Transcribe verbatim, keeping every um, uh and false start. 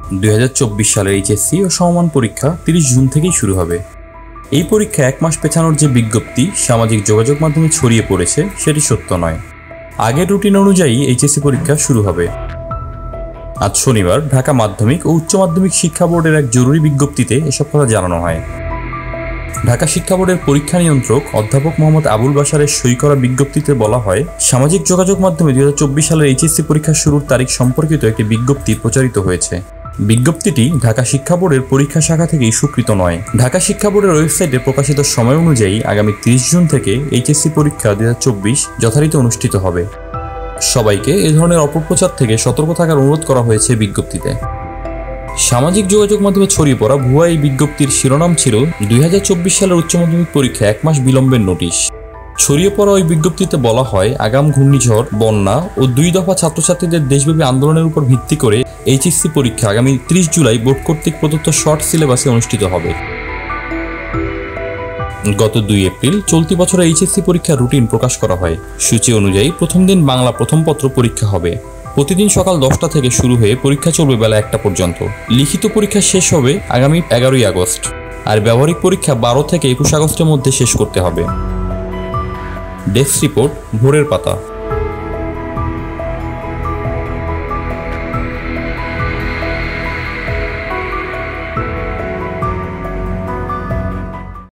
দুই হাজার চব্বিশ সালের এইচএসসি ও সমমান পরীক্ষা তিরিশ জুন থেকেই শুরু হবে। এই পরীক্ষা এক মাস পেছানোর যে বিজ্ঞপ্তি সামাজিক যোগাযোগ মাধ্যমে ছড়িয়ে পড়েছে সেটি সত্য নয়। আগের রুটিন অনুযায়ী এইচএসসি পরীক্ষা শুরু হবে। আজ শনিবার ঢাকা মাধ্যমিক ও উচ্চ মাধ্যমিক শিক্ষা বোর্ডের এক জরুরি বিজ্ঞপ্তিতে এসব কথা জানানো হয়। ঢাকা শিক্ষা বোর্ডের পরীক্ষা নিয়ন্ত্রক অধ্যাপক মোহাম্মদ আবুল বাশারের সই করা বিজ্ঞপ্তিতে বলা হয়, সামাজিক যোগাযোগ মাধ্যমে দুই হাজার চব্বিশ সালের এইচএসসি পরীক্ষা শুরুর তারিখ সম্পর্কিত একটি বিজ্ঞপ্তি প্রচারিত হয়েছে। বিজ্ঞপ্তিটি ঢাকা শিক্ষা বোর্ডের পরীক্ষা শাখা থেকেই স্বীকৃত নয়। ঢাকা শিক্ষা বোর্ডের ওয়েবসাইটে প্রকাশিত সময় অনুযায়ী আগামী তিরিশ জুন থেকে এইচএসসি পরীক্ষা দুই হাজার চব্বিশ যথারীতি অনুষ্ঠিত হবে। সবাইকে এ ধরনের অপপ্রচার থেকে সতর্ক থাকার অনুরোধ করা হয়েছে বিজ্ঞপ্তিতে। সামাজিক যোগাযোগ মাধ্যমে ছড়িয়ে পড়া ভুয়া এই বিজ্ঞপ্তির শিরোনাম ছিল দুই হাজার চব্বিশ সালের উচ্চ মাধ্যমিক পরীক্ষা এক মাস বিলম্বের নোটিশ। ছড়িয়ে পড়া ওই বিজ্ঞপ্তিতে বলা হয়, আগাম ঘূর্ণিঝড়, বন্যা ও দুই দফা ছাত্রছাত্রীদের দেশব্যাপী আন্দোলনের উপর ভিত্তি করে এইচএসসি পরীক্ষা আগামী ত্রিশ জুলাই বোর্ড কর্তৃক প্রদত্ত শর্ট সিলেবাসে অনুষ্ঠিত হবে। গত দুই এপ্রিল চলতি বছরে এইচএসসি পরীক্ষার রুটিন প্রকাশ করা হয়। সূচি অনুযায়ী প্রথম দিন বাংলা প্রথম পত্র পরীক্ষা হবে। প্রতিদিন সকাল দশটা থেকে শুরু হয়ে পরীক্ষা চলবে বেলা একটা পর্যন্ত। লিখিত পরীক্ষা শেষ হবে আগামী এগারোই আগস্ট, আর ব্যবহারিক পরীক্ষা বারো থেকে একুশ আগস্টের মধ্যে শেষ করতে হবে। ডেস্ক রিপোর্ট, ভোরের পাতা।